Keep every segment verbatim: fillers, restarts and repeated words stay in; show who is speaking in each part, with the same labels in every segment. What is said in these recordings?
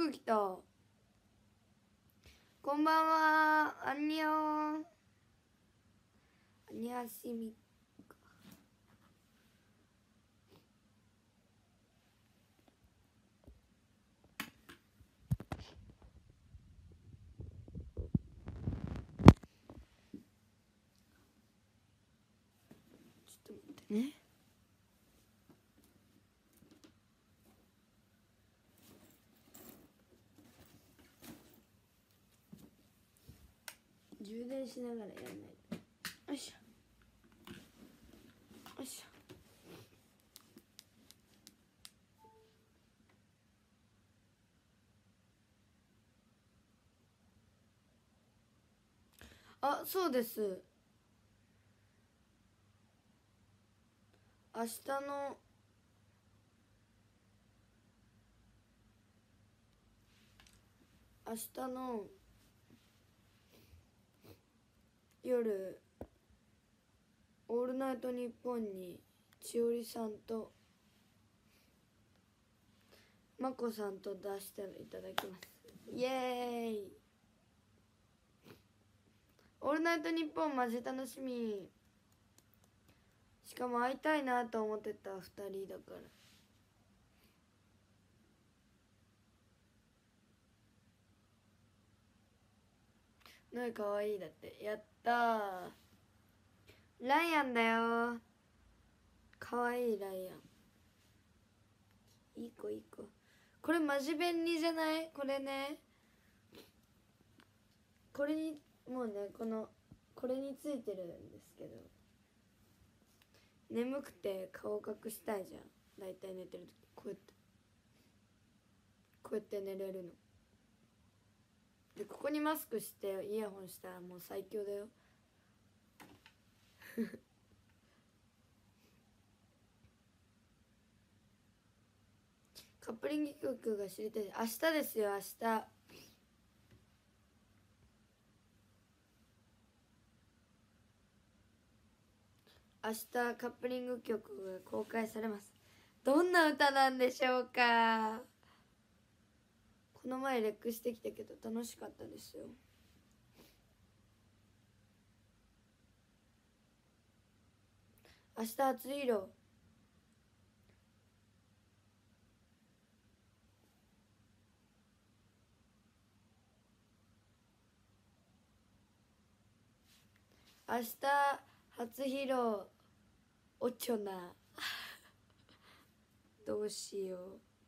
Speaker 1: ぐ来た。こんばんは。アンニョン。アニャシミか。ちょっと待ってね。充電しながらやらないと。よいしょよいしょ。あ、そうです。明日の明日の夜「オールナイトニッポン」に千織さんとまこさんと出していただきます。イエーイ。オールナイトニッポンマジ楽しみ。しかも会いたいなと思ってたふたりだから。ねえかわいい。だってやったー。ライアンだよ。かわいいライアン。いい子いい子。これマジ便利じゃない？これね、これにもうね、このこれについてるんですけど、眠くて顔隠したいじゃん。だいたい寝てる時こうやってこうやって寝れるので、ここにマスクしてイヤホンしたらもう最強だよ。カップリング曲が知りたい。明日ですよ、明日。明日カップリング曲が公開されます。どんな歌なんでしょうか。この前レックしてきたけど楽しかったですよ。明日初披露。明日初披露おちょな。どうしよ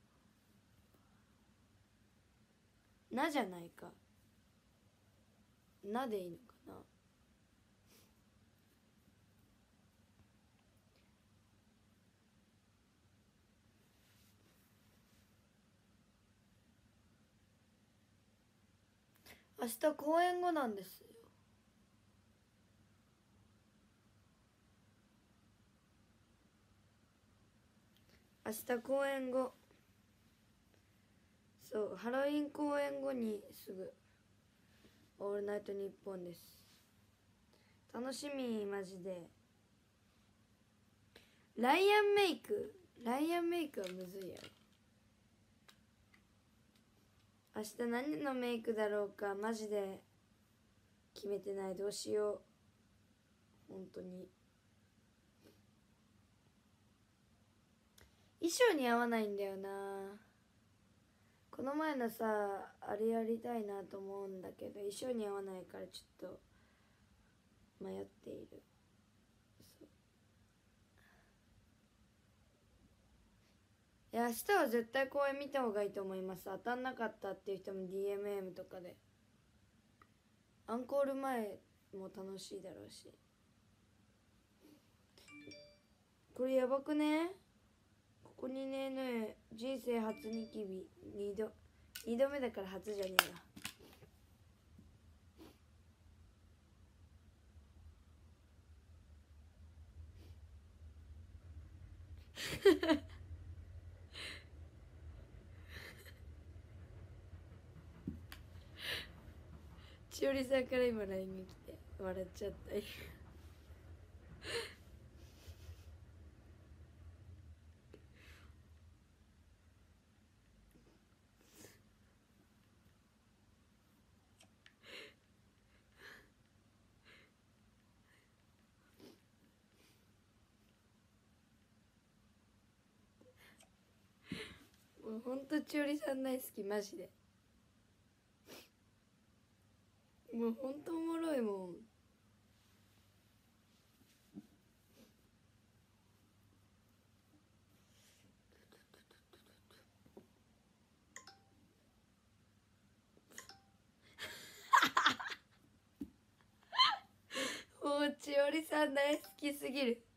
Speaker 1: う。なじゃないか。なでいいのかな。明日公演後なんですよ。明日公演後、そうハロウィン公演後にすぐ「オールナイトニッポン」です。楽しみマジで。ライアンメイクライアンメイクはむずいやろ。明日何のメイクだろうかマジで決めてない。どうしよう本当に。衣装に合わないんだよな。この前のさあれやりたいなと思うんだけど衣装に合わないからちょっと迷っている。いや明日は絶対公演見た方がいいと思います。当たんなかったっていう人も ディーエムエム とかでアンコール前も楽しいだろうし。これやばくね。ここにねね人生初ニキビ2度2度目だから初じゃねえな。しおりさんから今 ライン が来て笑っちゃった。 ほんと千織さん大好きマジで。もうほんとおもろいもん。もう千織さん大好きすぎる。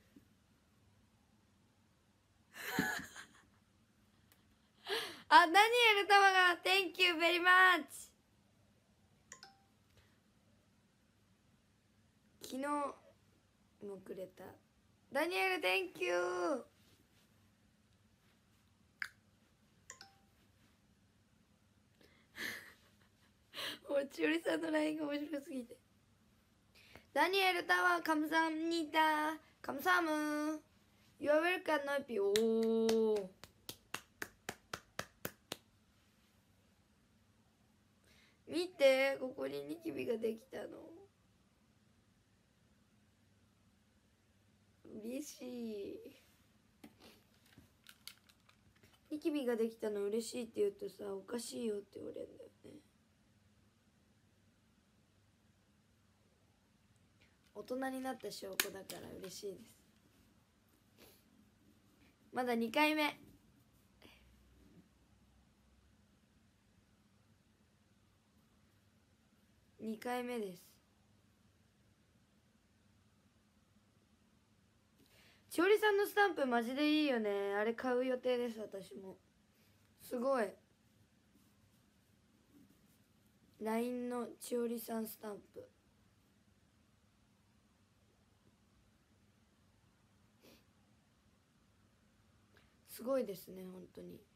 Speaker 1: あ、ダニエル玉が Thank you very much。 昨日もくれた。ダニエル Thank you。 もう千織さんの ライン が面白すぎて。ダニエルタワー감사합니다 감사함 You are welcome 나이피。 おー見て、ここにニキビができたの。嬉しい。ニキビができたの嬉しいって言うとさ、おかしいよって言われるんだよね。大人になった証拠だから嬉しいです。まだにかいめ。にかいめです。しおりさんのスタンプマジでいいよね。あれ買う予定です。私もすごい。 ライン のしおりさんスタンプすごいですね、本当に。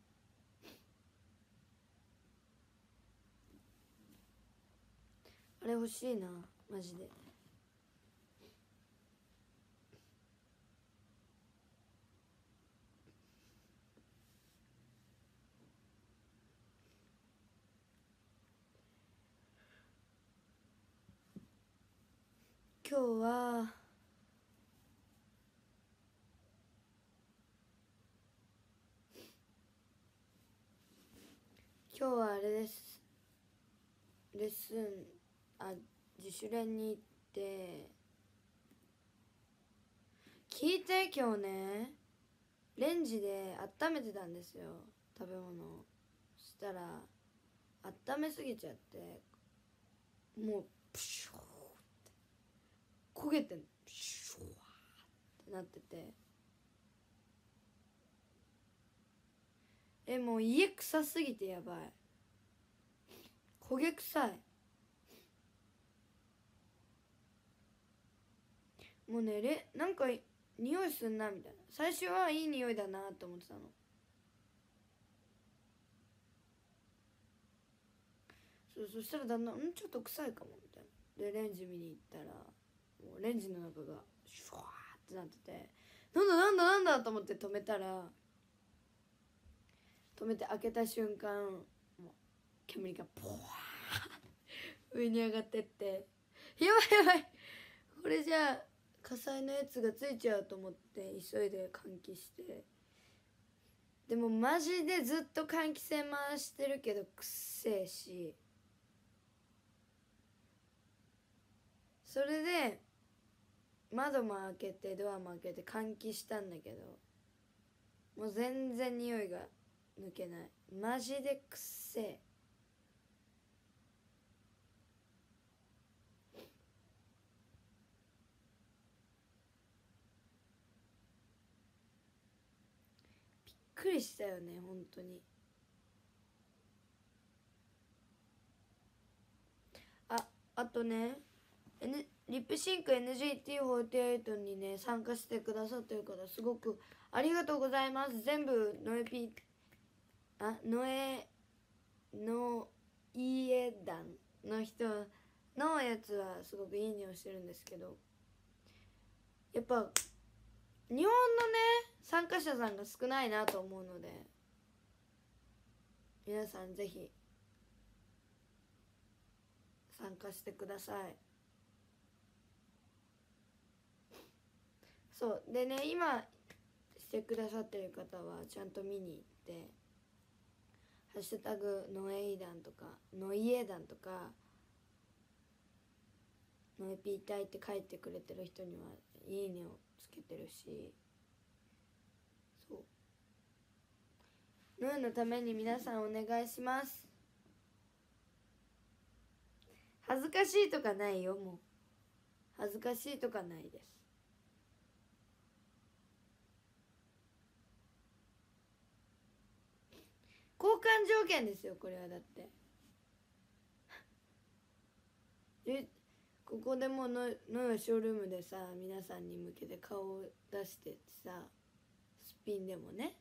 Speaker 1: あれ欲しいなマジで。今日は今日はあれです。レッスンあ自主練に行って、聞いて、今日ねレンジで温めてたんですよ、食べ物。そしたら温めすぎちゃってもうプシューって焦げてんの。プシューってなってて、えもう家臭すぎてやばい。焦げ臭い。もうねれなんか匂いすんなみたいな。最初はいい匂いだなと思ってたの。そうそしたらだんだんんちょっと臭いかもみたいな。でレンジ見に行ったらもうレンジの中がシュワーってなってて、なんだなんだなんだと思って止めたら、止めて開けた瞬間もう煙がポワー上に上がってって、やばいやばいこれじゃあ火災のやつがついちゃうと思って急いで換気して、でもマジでずっと換気扇回してるけどくっせえし、それで窓も開けてドアも開けて換気したんだけど、もう全然匂いが抜けない。マジでくっせえ。びっくりしたよね本当に。ああとね、N、リップシンク エヌジーティーフォーティーエイト にね参加してくださってる方すごくありがとうございます。全部ノエピあノエノイエ団の人のやつはすごくいい匂いしてるんですけど、やっぱ日本のね参加者さんが少ないなと思うので、皆さんぜひ参加してください。そうでね、今してくださってる方はちゃんと見に行ってハッシュタグノエイダンとかノイエダンとかノエピータイって書いてくれてる人にはいいねをつけてるし、そうノエのために皆さんお願いします。恥ずかしいとかないよ。もう恥ずかしいとかないです。交換条件ですよこれは。だってえここでもののショールームでさ皆さんに向けて顔を出してさすっぴんでもね。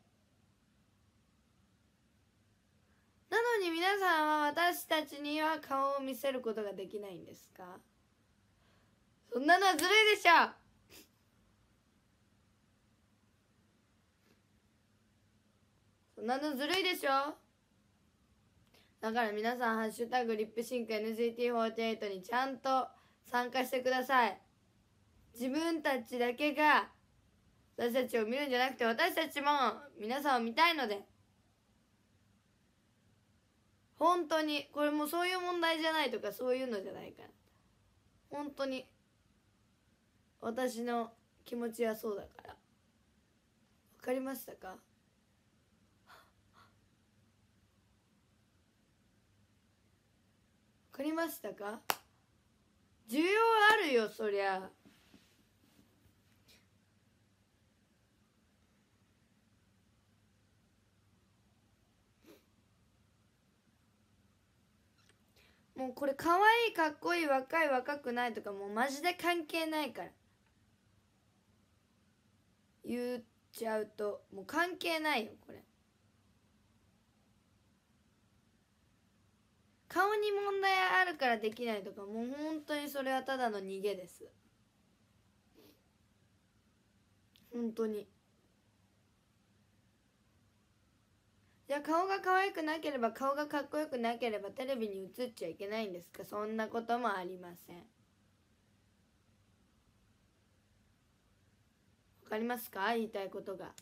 Speaker 1: なのに皆さんは私たちには顔を見せることができないんですか？そんなのはずるいでしょ。そんなのずるいでしょ。だから皆さんハッシュタグリップシンク エヌジーティーフォーティーエイト にちゃんと参加してください。自分たちだけが私たちを見るんじゃなくて、私たちも皆さんを見たいので、本当にこれもそういう問題じゃないとかそういうのじゃないから、本当に私の気持ちはそうだから。わかりましたか？わかりましたか？需要あるよそりゃ。もうこれ可愛いかっこいい若い若くないとかもうマジで関係ないから。言っちゃうともう関係ないよこれ。顔に問題あるからできないとかもう本当にそれはただの逃げです。本当に。じゃあ顔が可愛くなければ顔がかっこよくなければテレビに映っちゃいけないんですか？そんなこともありません。わかりますか？言いたいことが。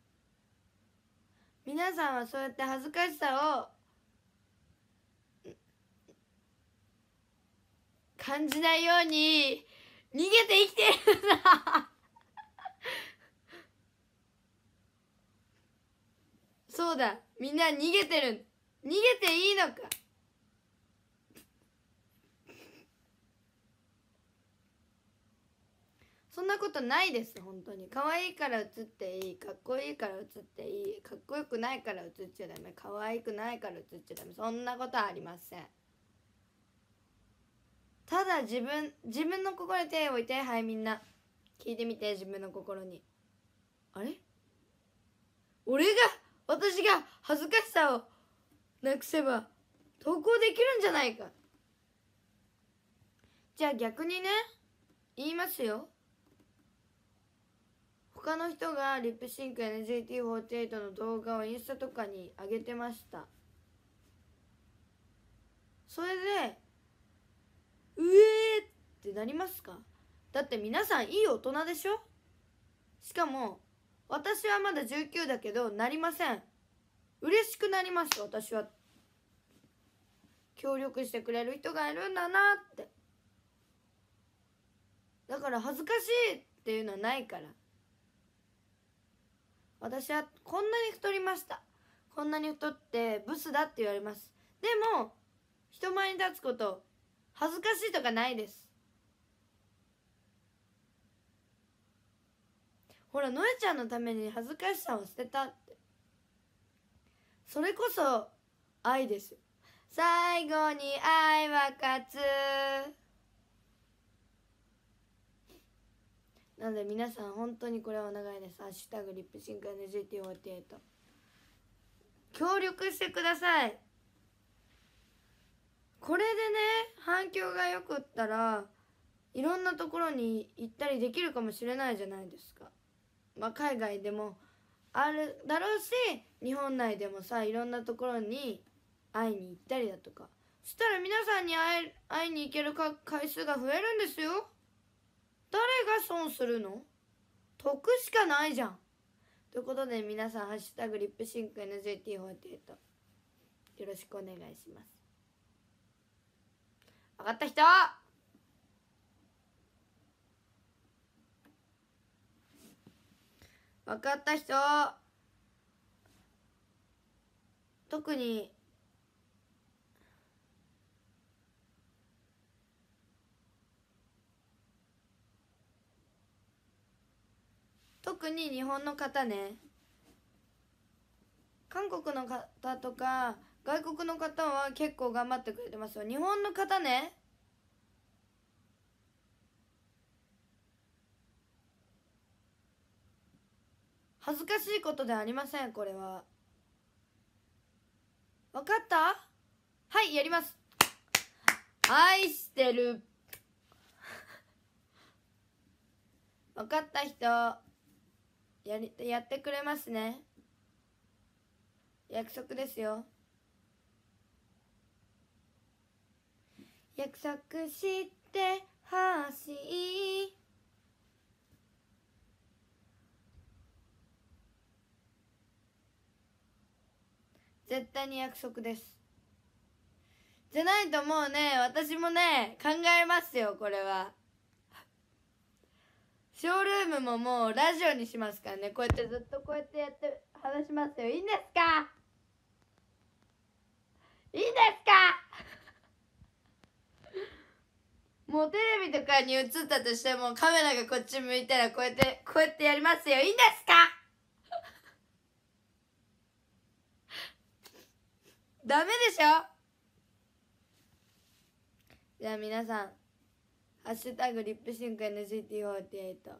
Speaker 1: 皆さんはそうやって恥ずかしさを感じないように逃げて生きてるんだそうだ、みんな逃げてる。逃げていいのか。そんなことないです。本当に可愛いから映っていい、かっこいいから映っていい、かっこよくないから映っちゃダメ、可愛くないから映っちゃダメ、そんなことはありません。ただ自分自分の心に手を置いて、はい、みんな聞いてみて。自分の心に、あれ俺が私が恥ずかしさをなくせば投稿できるんじゃないか。じゃあ逆にね言いますよ。他の人がリップシンク エヌジーティーフォーティーエイト の動画をインスタとかに上げてました。それでうえーってなりますか？だって皆さんいい大人でしょ。しかも私はまだじゅうきゅうだけどなりません。嬉しくなります。私は協力してくれる人がいるんだなって。だから恥ずかしいっていうのはないから。私はこんなに太りました、こんなに太ってブスだって言われます。でも人前に立つこと恥ずかしいとかないです。ほら、のえちゃんのために恥ずかしさを捨てたって、それこそ愛ですよ。最後に愛は勝つ。なので皆さん本当にこれはお願いです。ハッシュタグリップシンク エヌジーティーフォーティーエイト 協力してください。これでね反響がよくったらいろんなところに行ったりできるかもしれないじゃないですか。まあ海外でもあるだろうし、日本内でもさいろんなところに会いに行ったりだとかそしたら皆さんに会え会いに行けるか回数が増えるんですよ。誰が損するの？得しかないじゃん。ということで皆さんハッシュタグリップシンク エヌジーティーフォーティーエイトよろしくお願いします。分かった人、分かった人、特に特に日本の方ね、韓国の方とか外国の方は結構頑張ってくれてますよ。日本の方ね、恥ずかしいことではありません。これは分かった？はい、やります。愛してる。分かった人やりやってくれますね。約束ですよ。約束してほしい。絶対に約束です。じゃないともうね、私もね考えますよ。これはショールームももうラジオにしますからね。こうやってずっとこうやってやって話しますよ。いいんですか？いいんですか？もうテレビとかに映ったとしてもカメラがこっち向いたらこうやってこうやってやりますよ。いいんですか？ダメでしょ。じゃあ皆さん、ハッシュタグリップシンク エヌジーティーフォーティーエイト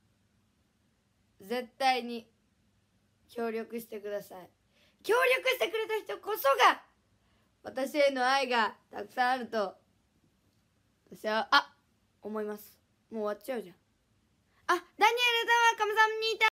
Speaker 1: 絶対に協力してください。協力してくれた人こそが私への愛がたくさんあると私はあ思います。もう終わっちゃうじゃん。あ、ダニエルだわ、カムサムニータ